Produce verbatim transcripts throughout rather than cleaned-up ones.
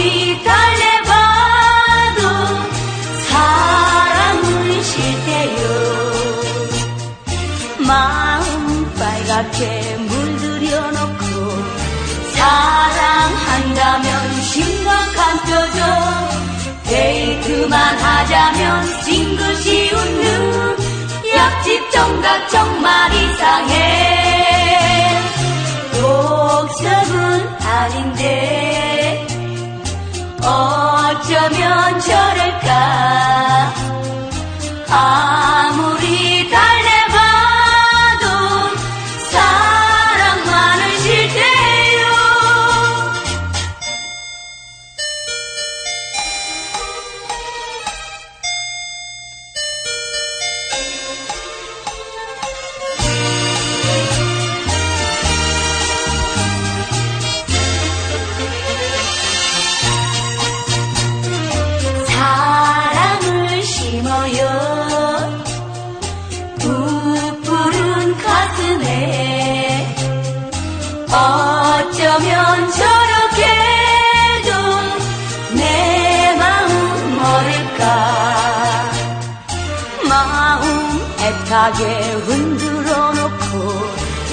아무리 달래봐도 사랑은 싫대요. 마음 빨갛게 물들여놓고 사랑한다면 심각한 표정, 데이트만 하자면 싱긋이 웃는 옆집 정각 정말 이상해. 독석은 아닌데 어쩌면 저럴까. 아무리 달래봐도 사랑만은 싫대요. 사랑을 심어요 부푸른 가슴에. 어쩌면 저렇게도 내 마음 모를까. 마음 애타게 흔들어 놓고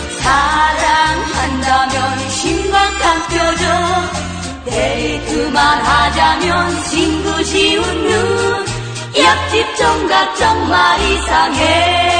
사랑한다면 심각한 표정, 데이트만 하자면 싱긋이 웃는 옆집 정각 정말 이상해.